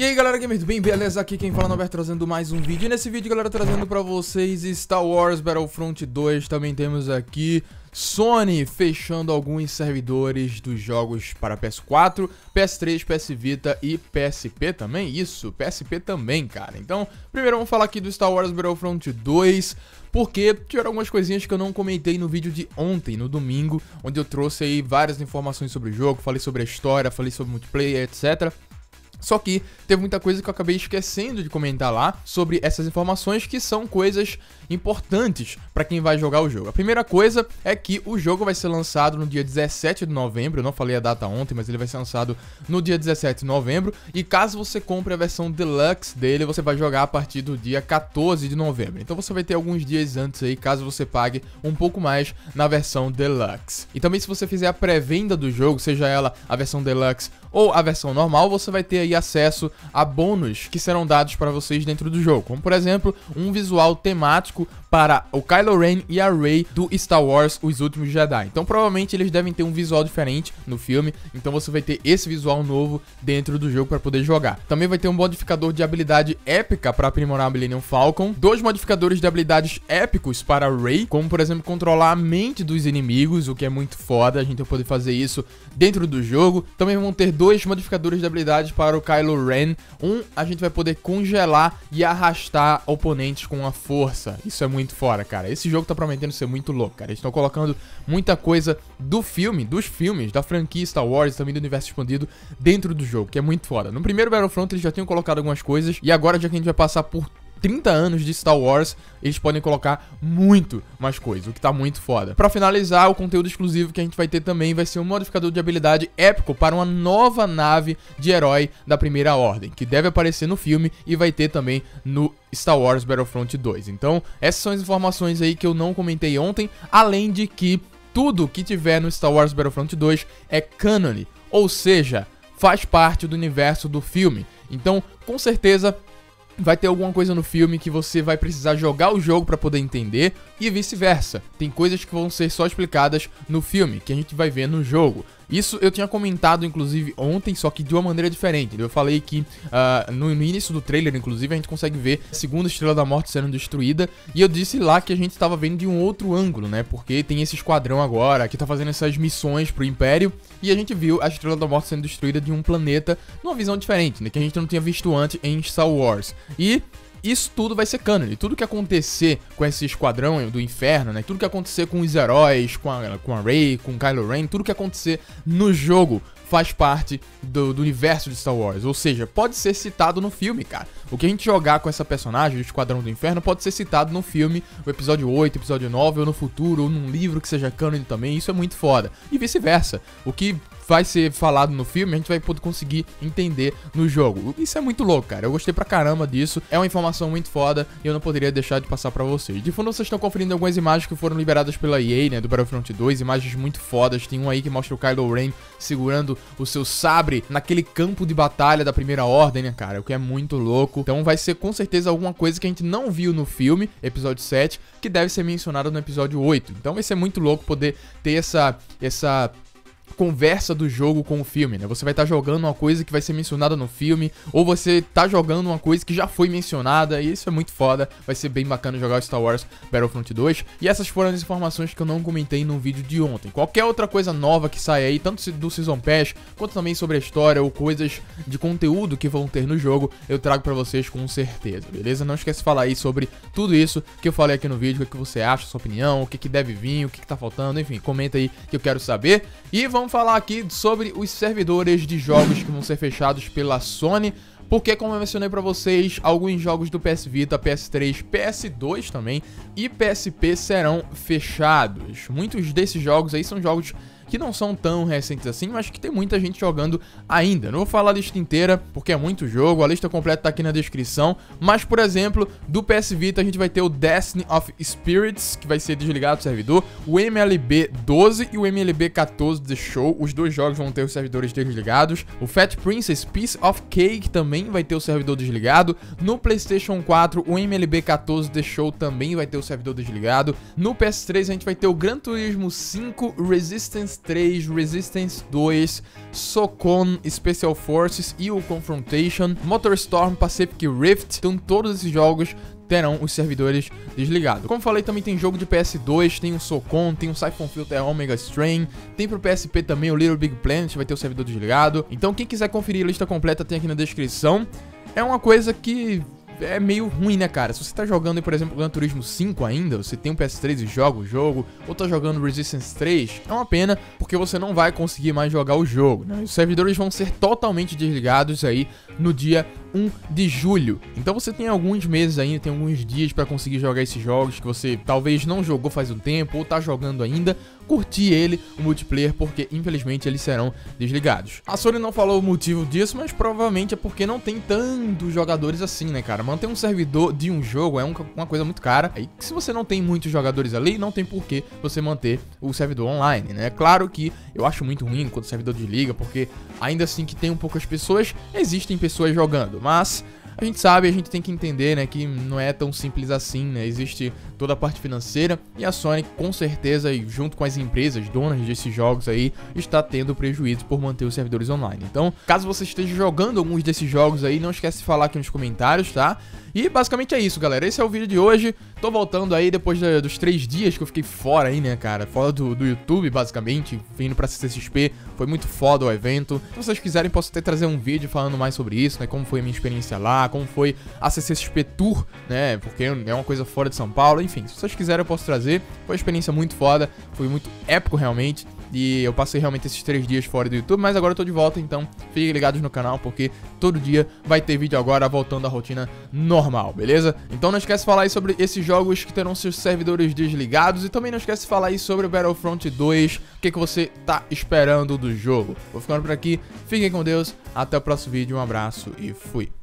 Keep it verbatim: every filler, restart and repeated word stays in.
aí galera, gamers, bem, beleza? Aqui quem fala é o Norberto, trazendo mais um vídeo. E nesse vídeo, galera, trazendo pra vocês Star Wars Battlefront dois. Também temos aqui Sony fechando alguns servidores dos jogos para P S quatro, P S três, P S Vita e P S P também. Isso, P S P também, cara. Então, primeiro vamos falar aqui do Star Wars Battlefront dois, porque tiveram algumas coisinhas que eu não comentei no vídeo de ontem, no domingo, onde eu trouxe aí várias informações sobre o jogo, falei sobre a história, falei sobre multiplayer, etcétera. Só que teve muita coisa que eu acabei esquecendo de comentar lá sobre essas informações, que são coisas importantes para quem vai jogar o jogo. A primeira coisa é que o jogo vai ser lançado no dia dezessete de novembro, eu não falei a data ontem, mas ele vai ser lançado no dia dezessete de novembro, e caso você compre a versão Deluxe dele, você vai jogar a partir do dia quatorze de novembro. Então você vai ter alguns dias antes aí, caso você pague um pouco mais na versão Deluxe. E também se você fizer a pré-venda do jogo, seja ela a versão Deluxe ou a versão normal, você vai ter aí acesso a bônus que serão dados para vocês dentro do jogo, como por exemplo, um visual temático para o Kylo Ren e a Rey do Star Wars Os Últimos Jedi. Então provavelmente eles devem ter um visual diferente no filme, então você vai ter esse visual novo dentro do jogo para poder jogar. Também vai ter um modificador de habilidade épica para aprimorar a Millennium Falcon, dois modificadores de habilidades épicos para a Rey, como por exemplo controlar a mente dos inimigos, o que é muito foda, a gente vai poder fazer isso dentro do jogo. Também vão ter dois modificadores de habilidade para o Kylo Ren. Um, a gente vai poder congelar e arrastar oponentes com a força. Isso é muito fora, cara. Esse jogo tá prometendo ser muito louco, cara. Eles estão colocando muita coisa do filme, dos filmes, da franquia Star Wars, também do universo expandido dentro do jogo, que é muito foda. No primeiro Battlefront eles já tinham colocado algumas coisas, e agora, já que a gente vai passar por trinta anos de Star Wars, eles podem colocar muito mais coisa, o que tá muito foda. Pra finalizar, o conteúdo exclusivo que a gente vai ter também vai ser um modificador de habilidade épico para uma nova nave de herói da Primeira Ordem, que deve aparecer no filme e vai ter também no Star Wars Battlefront dois. Então, essas são as informações aí que eu não comentei ontem, além de que tudo que tiver no Star Wars Battlefront dois é canon, ou seja, faz parte do universo do filme. Então, com certeza, vai ter alguma coisa no filme que você vai precisar jogar o jogo para poder entender, e vice-versa. Tem coisas que vão ser só explicadas no filme, que a gente vai ver no jogo. Isso eu tinha comentado, inclusive, ontem, só que de uma maneira diferente. Eu falei que uh, no, no início do trailer, inclusive, a gente consegue ver a segunda Estrela da Morte sendo destruída, e eu disse lá que a gente estava vendo de um outro ângulo, né? Porque tem esse esquadrão agora que tá fazendo essas missões pro Império, e a gente viu a Estrela da Morte sendo destruída de um planeta numa visão diferente, né? Que a gente não tinha visto antes em Star Wars. E isso tudo vai ser canon. Tudo que acontecer com esse esquadrão do inferno, né? Tudo que acontecer com os heróis, com a, com a Rey, com Kylo Ren, tudo que acontecer no jogo faz parte do, do universo de Star Wars. Ou seja, pode ser citado no filme, cara. O que a gente jogar com essa personagem, o Esquadrão do Inferno, pode ser citado no filme, o episódio oito, episódio nove, ou no futuro, ou num livro que seja canon também. Isso é muito foda. E vice-versa. O que vai ser falado no filme, a gente vai poder conseguir entender no jogo. Isso é muito louco, cara. Eu gostei pra caramba disso. É uma informação muito foda e eu não poderia deixar de passar pra vocês. De fundo, vocês estão conferindo algumas imagens que foram liberadas pela E A, né, do Battlefront dois. Imagens muito fodas. Tem um aí que mostra o Kylo Ren segurando o seu sabre naquele campo de batalha da Primeira Ordem, né, cara? O que é muito louco. Então vai ser com certeza alguma coisa que a gente não viu no filme, episódio sete, que deve ser mencionada no episódio oito. Então vai ser muito louco poder ter essa... essa conversa do jogo com o filme, né? Você vai estar tá jogando uma coisa que vai ser mencionada no filme, ou você tá jogando uma coisa que já foi mencionada, e isso é muito foda. Vai ser bem bacana jogar o Star Wars Battlefront dois. E essas foram as informações que eu não comentei no vídeo de ontem. Qualquer outra coisa nova que saia aí, tanto do Season Pass, quanto também sobre a história, ou coisas de conteúdo que vão ter no jogo, eu trago pra vocês com certeza, beleza? Não esquece de falar aí sobre tudo isso que eu falei aqui no vídeo, o que você acha, sua opinião, o que, que deve vir, o que, que tá faltando, enfim, comenta aí que eu quero saber. E vamos falar aqui sobre os servidores de jogos que vão ser fechados pela Sony, porque, como eu mencionei pra vocês, alguns jogos do P S Vita, P S três, P S dois também e P S P serão fechados. Muitos desses jogos aí são jogos que não são tão recentes assim, mas que tem muita gente jogando ainda. Não vou falar a lista inteira, porque é muito jogo, a lista completa tá aqui na descrição, mas, por exemplo, do P S Vita a gente vai ter o Destiny of Spirits, que vai ser desligado do servidor, o M L B doze e o M L B quatorze The Show, os dois jogos vão ter os servidores desligados. O Fat Princess Piece of Cake também vai ter o servidor desligado. No PlayStation quatro, o M L B quatorze The Show também vai ter o servidor desligado. No P S três a gente vai ter o Gran Turismo cinco Resistance três, Resistance dois, SOCON Special Forces e o Confrontation, MotorStorm, Pacific Rift. Então todos esses jogos terão os servidores desligados. Como falei, também tem jogo de P S dois, tem o SOCON, tem o Siphon Filter Omega Strain, tem pro P S P também o Little Big Planet, vai ter o servidor desligado. Então quem quiser conferir a lista completa tem aqui na descrição. É uma coisa que é meio ruim, né, cara? Se você tá jogando, por exemplo, Gran Turismo cinco ainda, você tem um P S três e joga o jogo, ou tá jogando Resistance três, é uma pena, porque você não vai conseguir mais jogar o jogo, né? Os servidores vão ser totalmente desligados aí no dia um de julho. Então você tem alguns meses ainda, tem alguns dias pra conseguir jogar esses jogos que você talvez não jogou faz um tempo, ou tá jogando ainda, curtir ele, o multiplayer, porque infelizmente eles serão desligados. A Sony não falou o motivo disso, mas provavelmente é porque não tem tantos jogadores assim, né, cara? Manter um servidor de um jogo é um, uma coisa muito cara. Aí, se você não tem muitos jogadores ali, não tem por que você manter o servidor online, né? Claro que eu acho muito ruim quando o servidor desliga, porque ainda assim que tem um poucas pessoas, existem pessoas jogando, mas a gente sabe, a gente tem que entender, né, que não é tão simples assim, né? Existe toda a parte financeira e a Sony, com certeza, e junto com as empresas donas desses jogos aí, está tendo prejuízo por manter os servidores online. Então, caso você esteja jogando alguns desses jogos aí, não esquece de falar aqui nos comentários, tá? E basicamente é isso, galera. Esse é o vídeo de hoje. Tô voltando aí depois de, dos três dias que eu fiquei fora aí, né, cara? Fora do, do YouTube, basicamente, vindo pra C C X P. Foi muito foda o evento. Se vocês quiserem, posso até trazer um vídeo falando mais sobre isso, né? Como foi a minha experiência lá, como foi a C C X P Tour, né? Porque é uma coisa fora de São Paulo. Enfim, se vocês quiserem, eu posso trazer. Foi uma experiência muito foda. Foi muito épico, realmente. E eu passei realmente esses três dias fora do YouTube, mas agora eu tô de volta, então fiquem ligados no canal, porque todo dia vai ter vídeo agora voltando à rotina normal, beleza? Então não esquece de falar aí sobre esses jogos que terão seus servidores desligados, e também não esquece de falar aí sobre o Battlefront dois, o que, que você tá esperando do jogo. Vou ficando por aqui, fiquem com Deus, até o próximo vídeo, um abraço e fui!